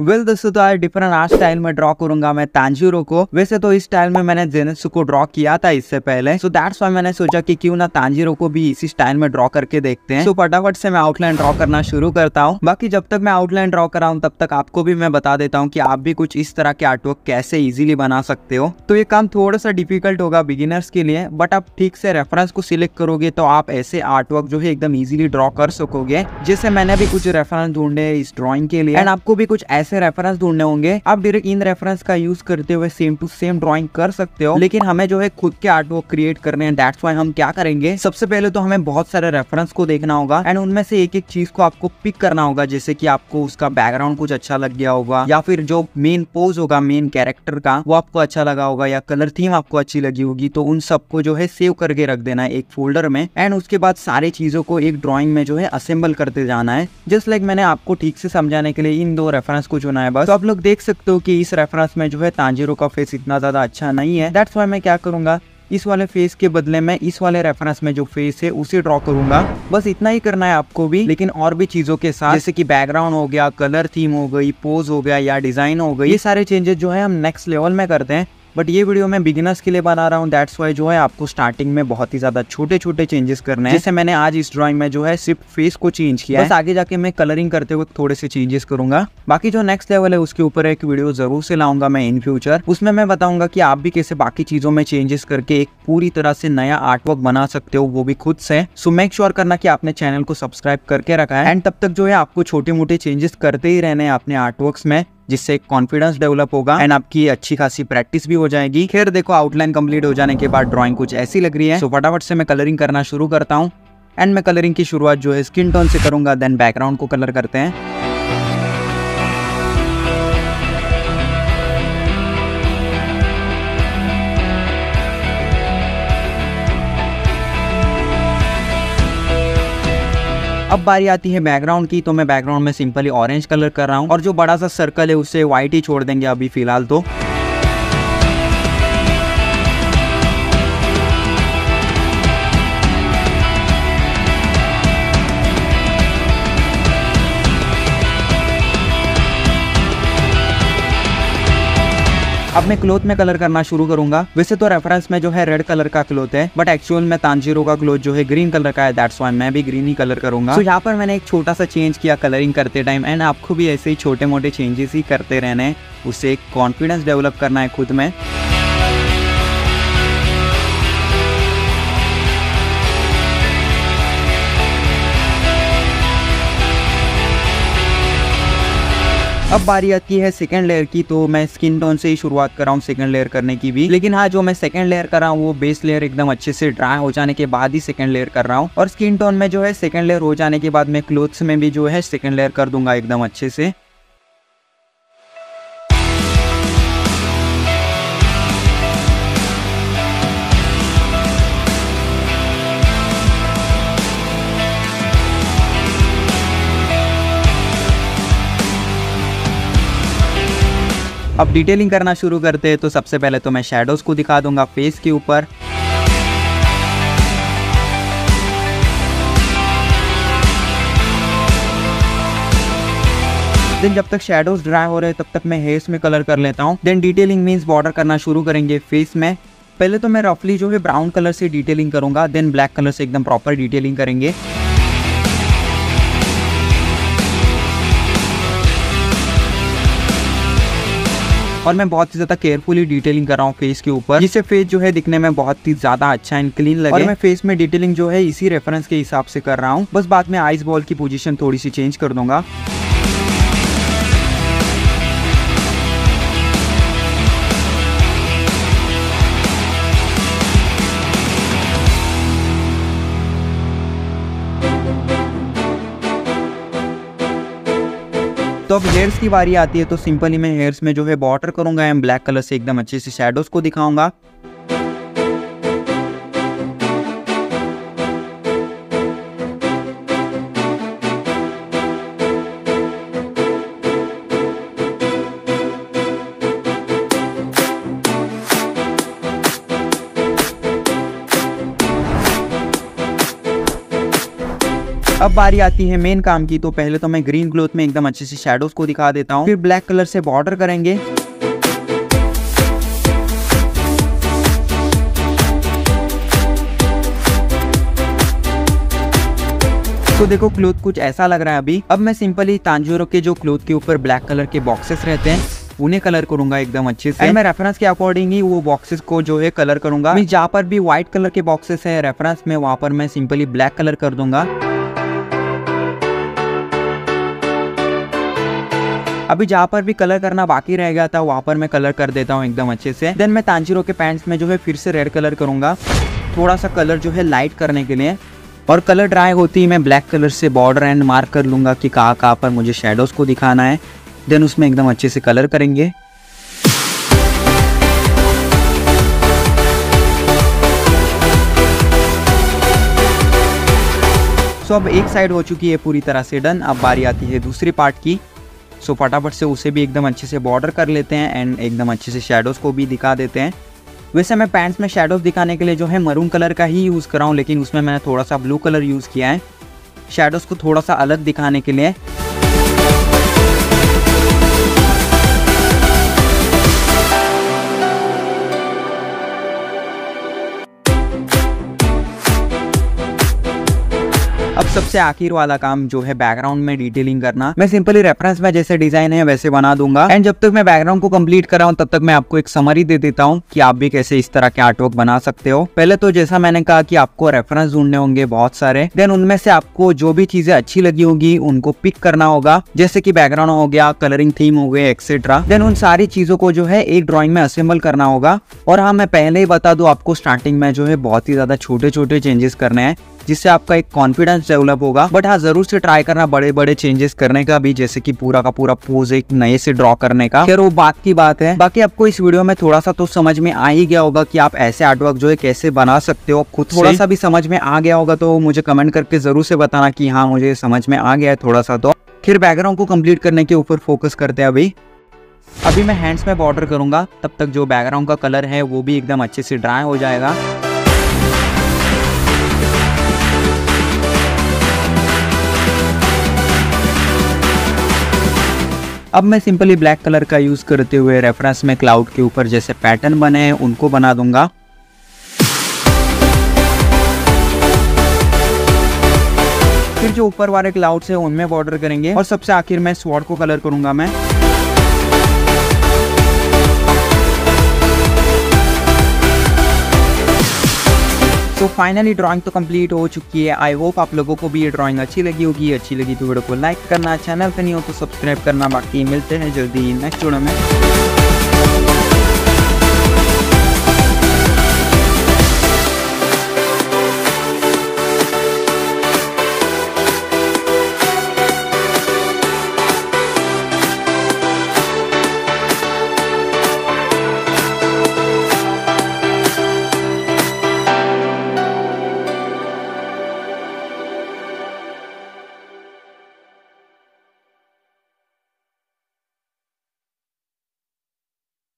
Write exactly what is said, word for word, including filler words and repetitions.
Well दोस्तों, तो आज डिफरेंट आर्ट स्टाइल में ड्रॉ करूंगा मैं तांजीरो को। वैसे तो इस स्टाइल में मैंने जेनेत्सु को ड्रॉ किया था इससे पहले, सो दैट्स व्हाई मैंने सोचा कि क्यों ना तांजीरो को भी इसी स्टाइल में ड्रॉ करके देखते हैं। सो फटाफट से मैं आउटलाइन ड्रॉ करना शुरू करता हूँ। बाकी जब तक मैं आउटलाइन ड्रॉ कर रहा हूँ तब तक आपको भी मैं बता देता हूँ कि आप भी कुछ इस तरह के आर्टवर्क कैसे इजीली बना सकते हो। तो ये काम थोड़ा सा डिफिकल्ट होगा बिगिनर्स के लिए, बट आप ठीक से रेफरेंस को सिलेक्ट करोगे तो आप ऐसे आर्टवर्क जो है एकदम इजीली ड्रॉ कर सकोगे। जैसे मैंने भी कुछ रेफरेंस ढूंढे इस ड्रॉइंग के लिए, एंड आपको भी कुछ ऐसे रेफरेंस ढूंढने होंगे। आप डायरेक्ट इन रेफरेंस का यूज करते हुए सेम टू सेम ड्राइंग कर सकते हो, लेकिन हमें जो है खुद के आर्टवर्क क्रिएट करने हैं। दैट्स व्हाई हम क्या करेंगे, सबसे पहले तो हमें बहुत सारे रेफरेंस को देखना होगा एंड उनमें से एक एक चीज को आपको पिक करना होगा। जैसे कि आपको उसका बैकग्राउंड कुछ अच्छा लग गया होगा, या फिर जो मेन पोज होगा मेन कैरेक्टर का वो आपको अच्छा लगा होगा, या कलर थीम आपको अच्छी लगी होगी, तो उन सबको जो है सेव करके रख देना है एक फोल्डर में। एंड उसके बाद सारी चीजों को एक ड्राइंग में जो है असेंबल करते जाना है। जस्ट लाइक मैंने आपको ठीक से समझाने के लिए इन दो रेफरेंस को चुना है बस। तो आप लोग देख सकते हो कि इस रेफरेंस में जो है तांजीरो का फेस इतना ज्यादा अच्छा नहीं है। दैट्स व्हाई मैं क्या करूंगा, इस वाले फेस के बदले में इस वाले रेफरेंस में जो फेस है उसे ड्रॉ करूंगा। बस इतना ही करना है आपको भी, लेकिन और भी चीजों के साथ, जैसे कि बैकग्राउंड हो गया, कलर थीम हो गई, पोज हो गया या डिजाइन हो गई। ये सारे चेंजेस जो है हम नेक्स्ट लेवल में करते हैं, बट ये वीडियो मैं बिगिनर्स के लिए बना रहा हूँ। दैट्स व्हाई जो है आपको स्टार्टिंग में बहुत ही ज्यादा छोटे छोटे चेंजेस करने हैं। जैसे मैंने आज इस ड्राइंग में जो है सिर्फ फेस को चेंज किया है, बस आगे जाके मैं कलरिंग करते हुए थोड़े से चेंजेस करूंगा। बाकी जो नेक्स्ट लेवल है उसके ऊपर एक वीडियो जरूर से लाऊंगा मैं इन फ्यूचर। उसमें मैं बताऊंगा कि आप भी कैसे बाकी चीजों में चेंजेस करके एक पूरी तरह से नया आर्टवर्क बना सकते हो, वो भी खुद से। सो मेक श्योर करना कि आपने चैनल को सब्सक्राइब करके रखा है, एंड तब तक जो है आपको छोटे मोटे चेंजेस करते ही रहने हैं अपने आर्टवर्क्स में, जिससे कॉन्फिडेंस डेवलप होगा एंड आपकी अच्छी खासी प्रैक्टिस भी हो जाएगी। खैर देखो, आउटलाइन कंप्लीट हो जाने के बाद ड्राइंग कुछ ऐसी लग रही है। सो फटाफट से मैं कलरिंग करना शुरू करता हूँ, एंड मैं कलरिंग की शुरुआत जो है स्किन टोन से करूंगा, देन बैकग्राउंड को कलर करते हैं। अब बारी आती है बैकग्राउंड की, तो मैं बैकग्राउंड में सिंपली ऑरेंज कलर कर रहा हूँ, और जो बड़ा सा सर्कल है उसे व्हाइट ही छोड़ देंगे अभी फिलहाल तो। अब मैं क्लोथ में कलर करना शुरू करूंगा। वैसे तो रेफरेंस में जो है रेड कलर का क्लोथ है, बट एक्चुअल में तांजीरो का क्लोथ जो है ग्रीन कलर का है। दैट्स व्हाई मैं भी ग्रीन ही कलर करूंगा। तो यहाँ पर मैंने एक छोटा सा चेंज किया कलरिंग करते टाइम, एंड आपको भी ऐसे ही छोटे मोटे चेंजेस ही करते रहने हैं, उससे एक कॉन्फिडेंस डेवलप करना है खुद में। अब बारी आती है सेकंड लेयर की, तो मैं स्किन टोन से ही शुरुआत कर रहा हूँ सेकंड लेयर करने की भी। लेकिन हाँ, जो मैं सेकंड लेयर कर रहा हूँ वो बेस लेयर एकदम अच्छे से ड्राई हो जाने के बाद ही सेकंड लेयर कर रहा हूँ, और स्किन टोन में जो है सेकंड लेयर हो जाने के बाद मैं क्लोथ्स में भी जो है सेकंड लेयर कर दूंगा एकदम अच्छे से। अब डिटेलिंग करना शुरू करते हैं, तो सबसे पहले तो मैं शैडोज को दिखा दूंगा फेस के ऊपर। देन जब तक शैडोज ड्राई हो रहे हैं तब तक मैं हेयर्स में कलर कर लेता हूँ। देन डिटेलिंग मींस बॉर्डर करना शुरू करेंगे फेस में। पहले तो मैं रफली जो है ब्राउन कलर से डिटेलिंग करूंगा, देन ब्लैक कलर से एकदम प्रॉपर डिटेलिंग करेंगे। और मैं बहुत ही ज्यादा केयरफुली डिटेलिंग कर रहा हूँ फेस के ऊपर, जिससे फेस जो है दिखने में बहुत ही ज्यादा अच्छा एंड क्लीन लगे। और मैं फेस में डिटेलिंग जो है इसी रेफरेंस के हिसाब से कर रहा हूँ। बस बाद में आइस बॉल की पोजीशन थोड़ी सी चेंज कर दूंगा। तो अब हेयर्स की बारी आती है, तो सिंपली मैं हेयर्स में जो है बॉर्डर करूंगा एंड ब्लैक कलर से एकदम अच्छे से शैडोज को दिखाऊंगा। अब बारी आती है मेन काम की। तो पहले तो मैं ग्रीन क्लॉथ में एकदम अच्छे से शैडोज को दिखा देता हूँ, फिर ब्लैक कलर से बॉर्डर करेंगे। तो देखो क्लॉथ कुछ ऐसा लग रहा है अभी। अब मैं सिंपली तांजीरो के जो क्लॉथ के ऊपर ब्लैक कलर के बॉक्सेस रहते हैं उन्हें कलर करूंगा एकदम अच्छे से। मैं रेफरेंस के अकॉर्डिंग ही वो बॉक्सेस को जो है कलर करूंगा। मैं जहाँ पर भी व्हाइट कलर के बॉक्सेस है रेफरेंस में, वहां पर मैं सिंपली ब्लैक कलर कर दूंगा। अभी जहाँ पर भी कलर करना बाकी रह गया था वहां पर मैं कलर कर देता हूँ एकदम अच्छे से। देन मैं तांजीरो के पैंट्स में जो है फिर से रेड कलर करूंगा, थोड़ा सा कलर जो है लाइट करने के लिए। और कलर ड्राई होती ही मैं ब्लैक कलर से बॉर्डर एंड मार्क कर लूंगा कि कहाँ कहाँ पर मुझे शेडोज को दिखाना है। देन उसमें एकदम अच्छे से कलर करेंगे। सो अब एक साइड हो चुकी है पूरी तरह से डन। अब बारी आती है दूसरी पार्ट की। सो फटाफट से उसे भी एकदम अच्छे से बॉर्डर कर लेते हैं एंड एकदम अच्छे से शेडोज को भी दिखा देते हैं। वैसे मैं पैंट्स में शेडोज दिखाने के लिए जो है मरून कलर का ही यूज़ कर रहा हूँ, लेकिन उसमें मैंने थोड़ा सा ब्लू कलर यूज़ किया है शेडोज को थोड़ा सा अलग दिखाने के लिए। अब सबसे आखिर वाला काम जो है बैकग्राउंड में डिटेलिंग करना। मैं सिंपली रेफरेंस में जैसे डिजाइन है वैसे बना दूंगा एंड जब तक मैं बैकग्राउंड को कंप्लीट कर रहा हूं तब तक मैं आपको एक समरी दे देता हूं कि आप भी कैसे इस तरह के आर्टवर्क बना सकते हो। पहले तो जैसा मैंने कहा कि आपको रेफरेंस ढूंढने होंगे बहुत सारे। देन उनमें से आपको जो भी चीजें अच्छी लगी होगी उनको पिक करना होगा, जैसे कि बैकग्राउंड हो गया, कलरिंग थीम हो गए एक्सेट्रा। देन उन सारी चीजों को जो है एक ड्रॉइंग में असेंबल करना होगा। और हाँ, मैं पहले ही बता दूं आपको स्टार्टिंग में जो है बहुत ही ज्यादा छोटे छोटे चेंजेस करने हैं जिससे आपका एक कॉन्फिडेंस डेवलप होगा। बट हाँ, जरूर से ट्राई करना बड़े बड़े चेंजेस करने का भी, जैसे कि पूरा का पूरा पोज एक नए से ड्रॉ करने का। खैर वो बात की बात है। बाकी आपको इस वीडियो में थोड़ा सा तो समझ में आ ही गया होगा कि आप ऐसे आर्टवर्क जो है कैसे बना सकते हो खुद। थोड़ा सा भी समझ में आ गया होगा तो मुझे कमेंट करके जरूर से बताना कि हाँ मुझे समझ में आ गया है थोड़ा सा। तो फिर बैकग्राउंड को कंप्लीट करने के ऊपर फोकस करते हैं। अभी अभी मैं हैंड्स में बॉर्डर करूंगा, तब तक जो बैकग्राउंड का कलर है वो भी एकदम अच्छे से ड्राई हो जाएगा। अब मैं सिंपली ब्लैक कलर का यूज करते हुए रेफरेंस में क्लाउड के ऊपर जैसे पैटर्न बने हैं उनको बना दूंगा। फिर जो ऊपर वाले क्लाउड्स है उनमें बॉर्डर करेंगे और सबसे आखिर में स्वॉर्ड को कलर करूंगा मैं। तो फाइनली ड्राइंग तो कंप्लीट हो चुकी है। आई होप आप लोगों को भी ये ड्राइंग अच्छी लगी होगी। अच्छी लगी तो वीडियो को लाइक करना, चैनल पे नहीं हो तो सब्सक्राइब करना। बाकी मिलते हैं जल्दी नेक्स्ट वीडियो में।